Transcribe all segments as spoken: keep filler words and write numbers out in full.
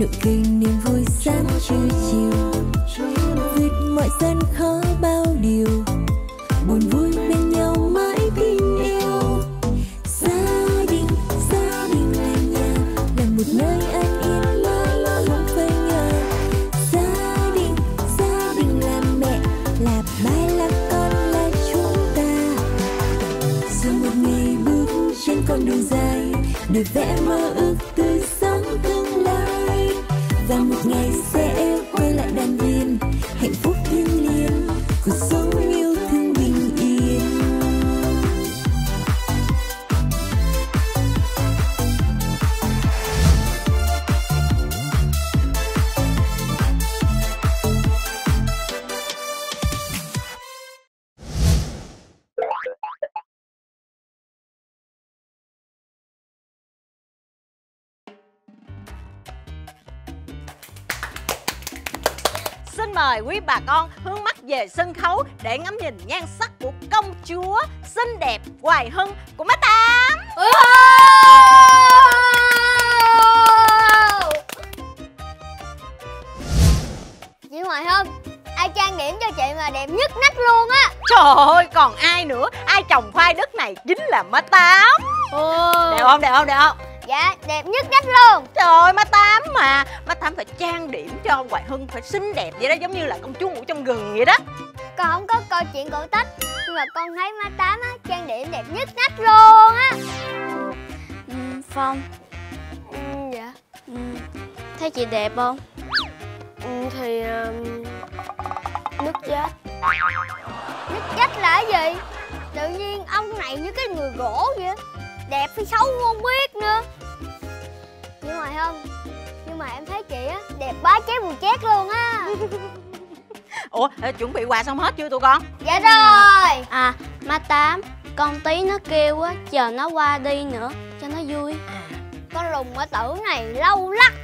nụ cười niềm vui sáng trưa chiều, vượt mọi gian khó bao điều, buồn vui bên nhau mãi tình yêu. Gia đình, gia đình là nhà, là một nơi an yên mãi không phải ngờ. Gia đình, gia đình là mẹ, là ba, là con, là chúng ta. Rồi một ngày bước trên con đường dài, để vẽ mơ ước tươi sáng tương lai. Và một ngày sẽ quay lại đàn viên, hạnh phúc thiêng liêng, cuộc sống yêu thương bình yên. Xin mời quý bà con hướng mắt về sân khấu để ngắm nhìn nhan sắc của công chúa xinh đẹp Hoài Hân của má Tám. Chị Hoài Hân, ai trang điểm cho chị mà đẹp nhất nách luôn á. Trời ơi, còn ai nữa, ai trồng khoai đất này chính là má Tám. Đẹp không, đẹp không, đẹp không? Dạ, đẹp nhất nách luôn. Trời ơi, má Tám mà má Tám phải trang điểm cho Hoài Hân phải xinh đẹp vậy đó, giống như là công chúa ngủ trong gừng vậy đó. Con không có coi chuyện cổ tích, nhưng mà con thấy má Tám á, trang điểm đẹp nhất nách luôn á. ừ, Phong. ừ, Dạ ừ, Thấy chị đẹp không? ừ, Thì um, nứt vách. Nứt vách là cái gì? Tự nhiên ông này như cái người gỗ vậy. Đẹp hay xấu không biết nữa. Nhưng mà không, nhưng mà em thấy chị á đẹp bá cháy bùi chét luôn á. Ủa, chuẩn bị quà xong hết chưa tụi con? Dạ rồi. À, má Tám, con tí nó kêu á, chờ nó qua đi nữa cho nó vui. À, Con lùng ở tử này lâu lắc.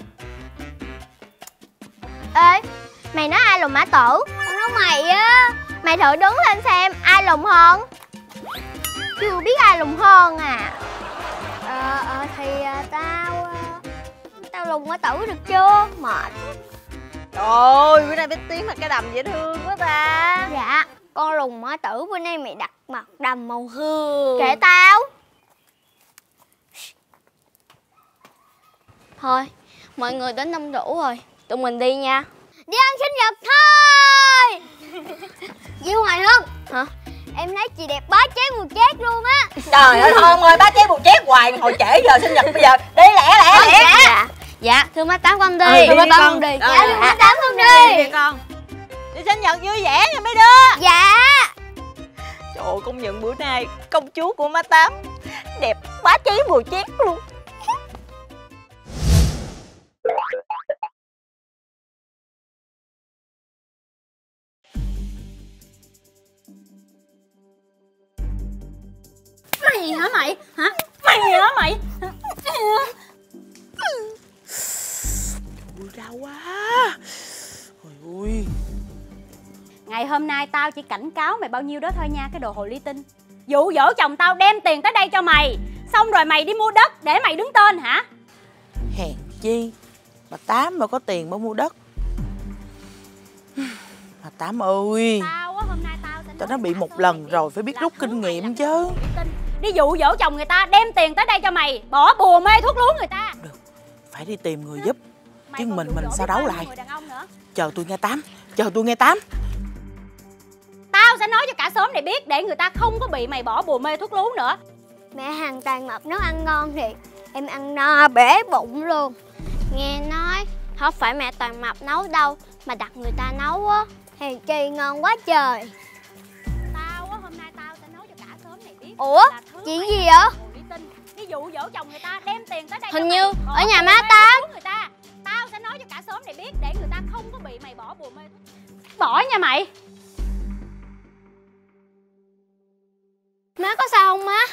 Ê, mày nói ai lùng mã tử? Con nói mày á. Mày thử đứng lên xem ai lùng hơn. Chưa biết ai lùng hơn à. Ờ, ờ thì à, tao Tao lùng mã tử được chưa? Mệt. trời ơi, bữa nay bé Tím là cái đầm dễ thương quá ta. Dạ, con lùng mã tử bữa nay mày đặt mặt đầm màu hương. Kệ tao. Thôi, mọi người đến đông đủ rồi, tụi mình đi nha. Đi ăn sinh nhật thôi. Diêu Hoài Hân. Hả? Em thấy chị đẹp bá cháy mùi chét luôn á. Trời ơi, Hân ơi, bá cháy bùi chét hoài, hồi trễ giờ sinh nhật bây giờ. Đi lẹ lẹ lẹ. Dạ, dạ, thưa má Tám con đi. Ừ, Thưa má Tám con. con đi. Dạ, thưa má Tám con đi. Đi con. Đi sinh nhật vui vẻ nha mấy đứa. Dạ. Trời ơi, công nhận bữa nay công chúa của má Tám đẹp bá cháy bùi chét luôn. Mày hả mày? Hả? Mày hả mày? Ui, đau quá. Ôi ui. Ngày hôm nay tao chỉ cảnh cáo mày bao nhiêu đó thôi nha, cái đồ hồ ly tinh. Dụ dỗ chồng tao đem tiền tới đây cho mày, xong rồi mày đi mua đất để mày đứng tên hả? Hèn chi bà Tám mà có tiền mà mua đất. Bà Tám ơi, Tao á, hôm nay tao sẽ tao đã bị một lần rồi, phải biết rút kinh nghiệm chứ. đi dụ dỗ chồng người ta đem tiền tới đây cho mày, bỏ bùa mê thuốc lú người ta. Được, phải đi tìm người giúp. Mày Chứ còn mình dụ mình dỗ sao biết đấu bao lại. nhiêu người đàn ông nữa. Chờ tôi nghe Tám, chờ tôi nghe Tám. Tao sẽ nói cho cả xóm này biết để người ta không có bị mày bỏ bùa mê thuốc lú nữa. Mẹ hàng Toàn Mập nấu ăn ngon thiệt. Em ăn no bể bụng luôn. Nghe nói không phải mẹ Toàn Mập nấu đâu, mà đặt người ta nấu á. Hèn chi ngon quá trời. Tao á, hôm nay tao sẽ nói cho cả xóm này biết. Ủa, là thứ chuyện mày gì làm vậy? hồ ly tinh. Đi dụ dỗ chồng người ta đem tiền tới đây Hình cho như mày, bỏ ở nhà bùa má mê Tám. thuốc lú người ta. Tao sẽ nói cho cả xóm này biết để người ta không có bị mày bỏ bùa mê thuốc. Bỏ nha mày. Má có sao không má?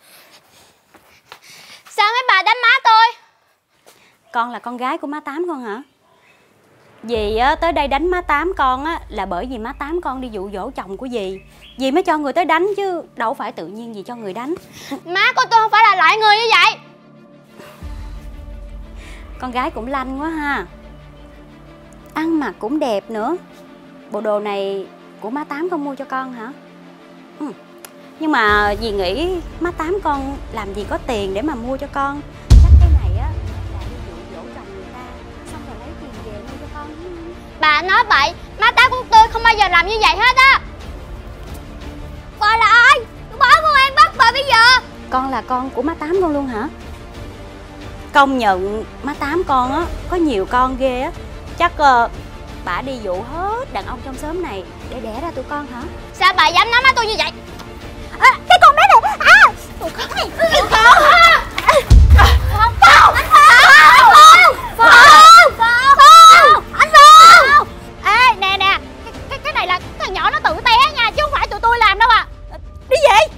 Sao mấy bà đánh má tôi? Con là con gái của má Tám con hả? Dì á, tới đây đánh má Tám con á là bởi vì má Tám con đi dụ dỗ chồng của dì. Dì mới cho người tới đánh chứ đâu phải tự nhiên dì cho người đánh. Má của tôi không phải là loại người như vậy. Con gái cũng lanh quá ha. Ăn mặc cũng đẹp nữa. Bộ đồ này của má Tám con mua cho con hả? Ừ. Nhưng mà dì nghĩ má Tám con làm gì có tiền để mà mua cho con. Chắc cái này á là đi dụ dỗ chồng người ta, xong rồi lấy tiền về mua cho con. Bà nói bậy, má Tám con tôi không bao giờ làm như vậy hết á. Bà là ai? Tôi báo công an bắt bà bây giờ. Con là con của má Tám con luôn hả? Công nhận má Tám con á có nhiều con ghê á. Chắc uh, bà đi dụ hết đàn ông trong xóm này để đẻ ra tụi con hả? Sao bà dám nói má tôi như vậy? À, cái con bé này à! Tụi con này Phong! Phong! Phong! Anh Phong! Phong! Phong! Phong! Anh Phong! Ê nè nè, cái, cái, cái này là thằng nhỏ nó tự té nha, chứ không phải tụi tôi làm đâu à. Đi về.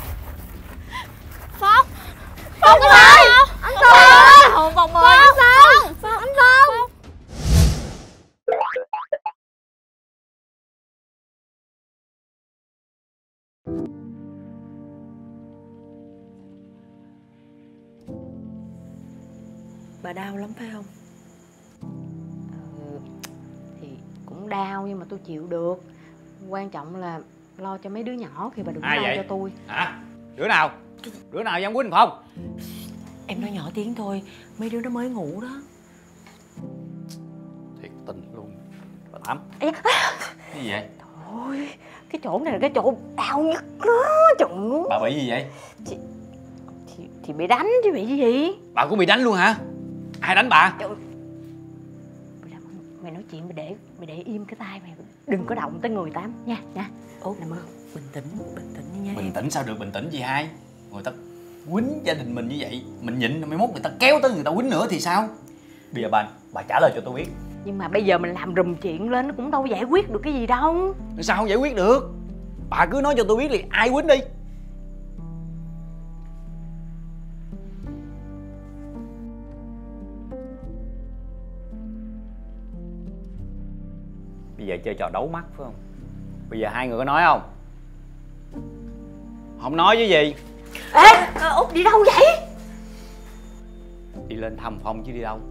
Phong! Phong ơi! Anh Phong! Phong ơi! Phong! Phong! Anh Phong! Bà đau lắm phải không? Ừ, thì cũng đau nhưng mà tôi chịu được. Quan trọng là lo cho mấy đứa nhỏ khi bà đừng Ai lo vậy? cho tôi. Hả? Đứa nào? Đứa nào dám quýnh Phong? Em nói nhỏ tiếng thôi, mấy đứa nó mới ngủ đó. Thiệt tình luôn. Bà Tám. Ê, Cái gì vậy? ôi, cái chỗ này là cái chỗ đau nhất đó. Trời ơi. Bà bị gì vậy? Thì, thì bị đánh chứ bị gì. Bà cũng bị đánh luôn hả? Ai đánh bà? Trời, mày nói chuyện mày để mày để im cái tai mày, đừng có động tới người Tám nha nha. Út nè mơ, bình tĩnh, bình tĩnh đi nha Bình em. tĩnh sao được bình tĩnh gì hai? Người ta quýnh gia đình mình như vậy, mình nhịn mai mốt người ta kéo tới người ta quýnh nữa thì sao? Bây giờ bà bà trả lời cho tôi biết. Nhưng mà bây giờ mình làm rùm chuyện lên nó cũng đâu giải quyết được cái gì đâu. Sao không giải quyết được? Bà cứ nói cho tôi biết đi, ai quýnh đi. Bây giờ chơi trò đấu mắt phải không? Bây giờ hai người có nói không? Không nói chứ gì? Ê, Út đi đâu vậy? Đi lên thăm Phong chứ đi đâu.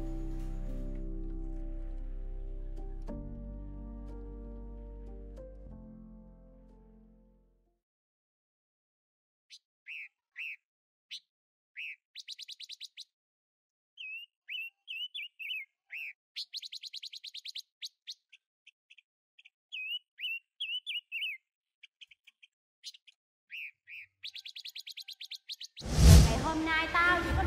Ngày hôm nay tao chỉ có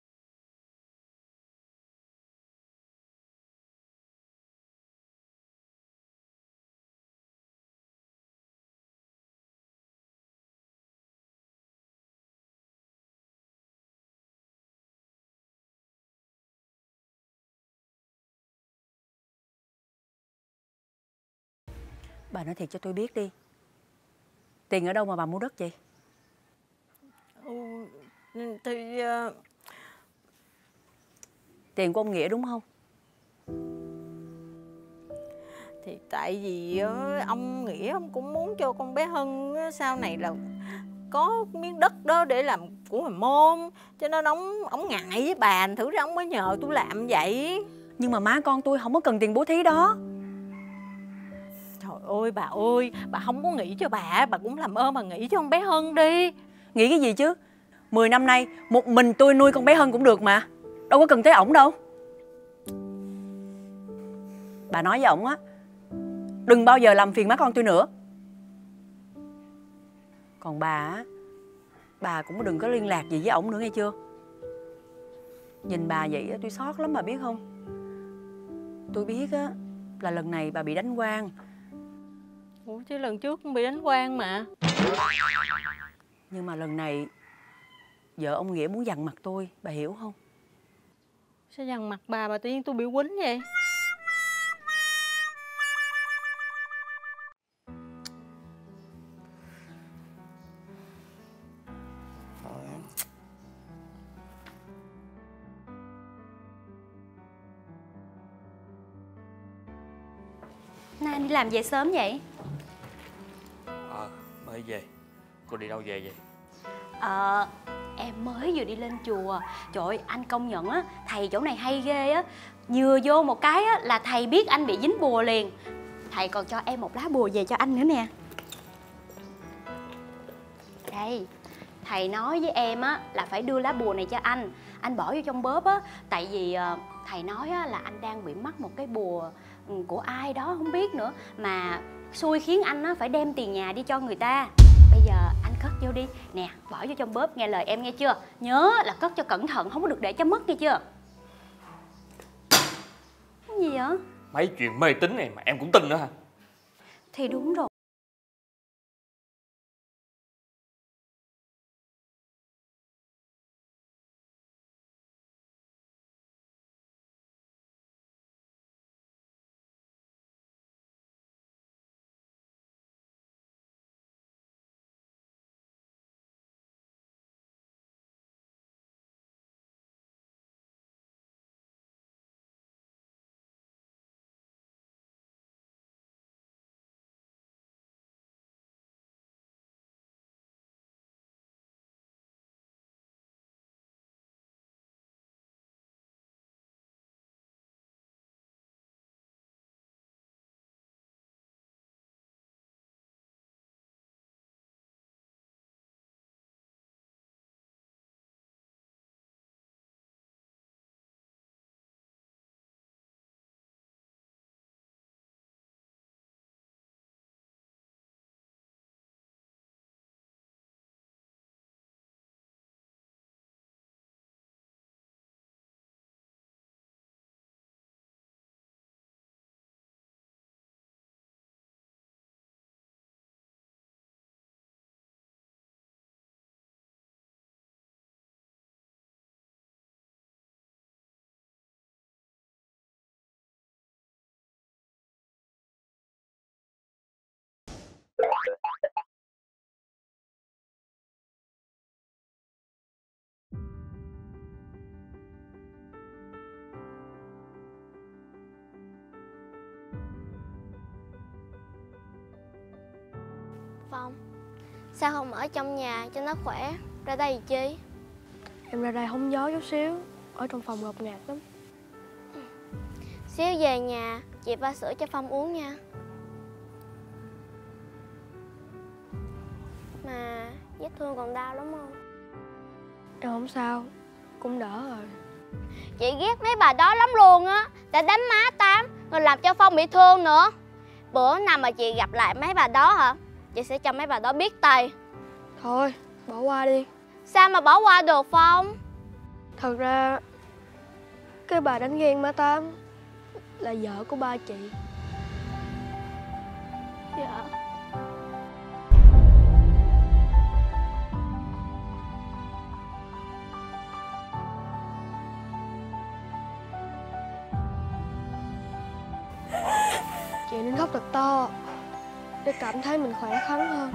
Bà nói thiệt cho tôi biết đi. Tiền ở đâu mà bà mua đất vậy? Ừ, thì uh... Tiền của ông Nghĩa đúng không? thì tại vì uh, ông Nghĩa ông cũng muốn cho con bé Hân uh, sau này là có miếng đất đó để làm của hồi môn, cho nên ông ông ngại với bà, thử ra ông mới nhờ tôi làm vậy. Nhưng mà má con tôi không có cần tiền bố thí đó. Trời ơi bà ơi, bà không có nghĩ cho bà, bà cũng làm ơn bà nghĩ cho con bé Hân đi. Nghĩ cái gì chứ? Mười năm nay một mình tôi nuôi con bé Hân cũng được mà. Đâu có cần tới ổng đâu. Bà nói với ổng á, đừng bao giờ làm phiền má con tôi nữa. Còn bà á, bà cũng đừng có liên lạc gì với ổng nữa nghe chưa? Nhìn bà vậy á, tôi xót lắm bà biết không? Tôi biết á là lần này bà bị đánh quan. Ủa chứ lần trước cũng bị đánh quan mà. Nhưng mà lần này vợ ông Nghĩa muốn dằn mặt tôi, bà hiểu không? Sao dằn mặt bà, bà tự nhiên tôi bị quýnh vậy? Nay anh đi làm về sớm vậy? Ờ, mới về. Cô đi đâu về vậy? Ờ, em mới vừa đi lên chùa. Trời ơi, anh công nhận á, thầy chỗ này hay ghê á. Vừa vô một cái á là thầy biết anh bị dính bùa liền. Thầy còn cho em một lá bùa về cho anh nữa nè. Đây, thầy nói với em á là phải đưa lá bùa này cho anh. Anh bỏ vô trong bóp á. Tại vì uh, thầy nói á là anh đang bị mắc một cái bùa của ai đó không biết nữa. Mà xui khiến anh á phải đem tiền nhà đi cho người ta. Bây giờ anh cất vô đi. Nè, bỏ vô trong bóp, nghe lời em nghe chưa? Nhớ là cất cho cẩn thận, không có được để cho mất nghe chưa? Cái gì vậy? Mấy chuyện mê tín này mà em cũng tin nữa hả? Thì đúng rồi. Phong, sao không ở trong nhà cho nó khỏe, ra đây chi? Em ra đây hóng gió chút xíu, ở trong phòng ngột ngạt lắm. Xíu về nhà, chị pha sữa cho Phong uống nha. Mà vết thương còn đau lắm không? Em không sao, cũng đỡ rồi. Chị ghét mấy bà đó lắm luôn á. Đã đánh má Tám, rồi làm cho Phong bị thương nữa. Bữa nào mà chị gặp lại mấy bà đó hả, chị sẽ cho mấy bà đó biết tay. Thôi, bỏ qua đi. Sao mà bỏ qua được Phong? Thật ra cái bà đánh ghen má Tám là vợ của ba chị. Dạ. Chị nên khóc thật to để cảm thấy mình khỏe khoắn hơn.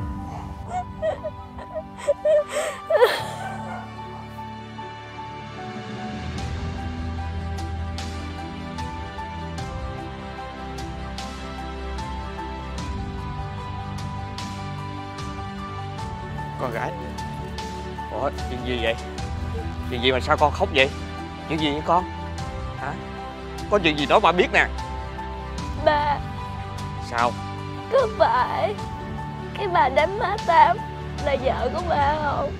Con gái. Ủa, chuyện gì vậy? Chuyện gì mà sao con khóc vậy? Chuyện gì vậy con? Hả? Có chuyện gì đó mà biết nè. Ba. Sao? Có phải cái bà đánh má Tám là vợ của ba không?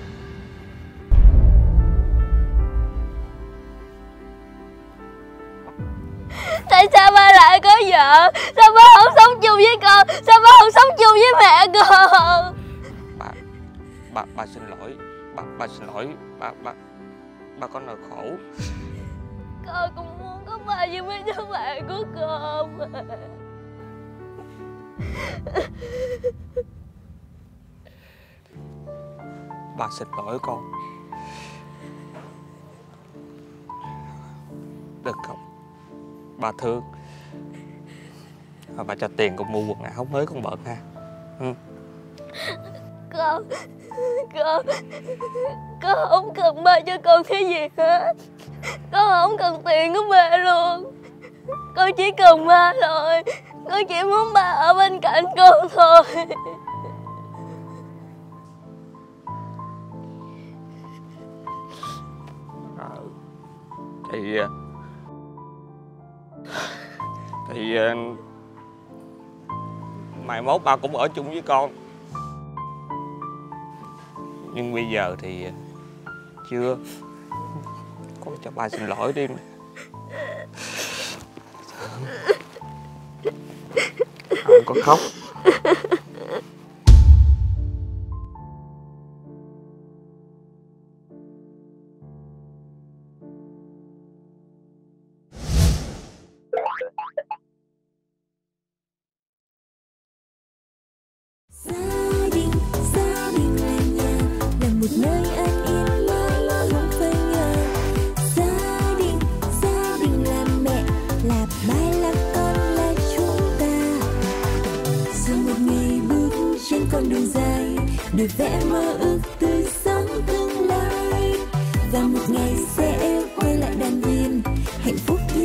Tại sao ba lại có vợ? Sao ba không sống chung với con? Sao ba không sống chung với mẹ con? Ba, ba, ba xin lỗi. Ba, ba xin lỗi. Ba, ba, ba có nỗi khổ. Con cũng muốn có ba như mấy đứa bạn của con mà. Ba xin lỗi con. Đừng khóc. Ba thương. Ba cho tiền con mua quần áo mới con bận ha. Ừ. Con Con Con không cần ba cho con cái gì hết. Con không cần tiền của ba luôn. Con chỉ cần ba thôi. Con chỉ muốn ba ở bên cạnh con thôi. Thì Thì mai mốt ba cũng ở chung với con. Nhưng bây giờ thì chưa. Con cho ba xin lỗi đi. Không có khóc. Gia đình, gia đình là nhà, là một nơi an yên mãi không phai nhòa. Gia đình, gia đình là mẹ, là ba, là con, là chúng ta. Rồi một ngày bước trên con đường dài, để vẽ mơ ước tươi sáng tương lai. Và một ngày sẽ quay lại đàn viên, hạnh phúc.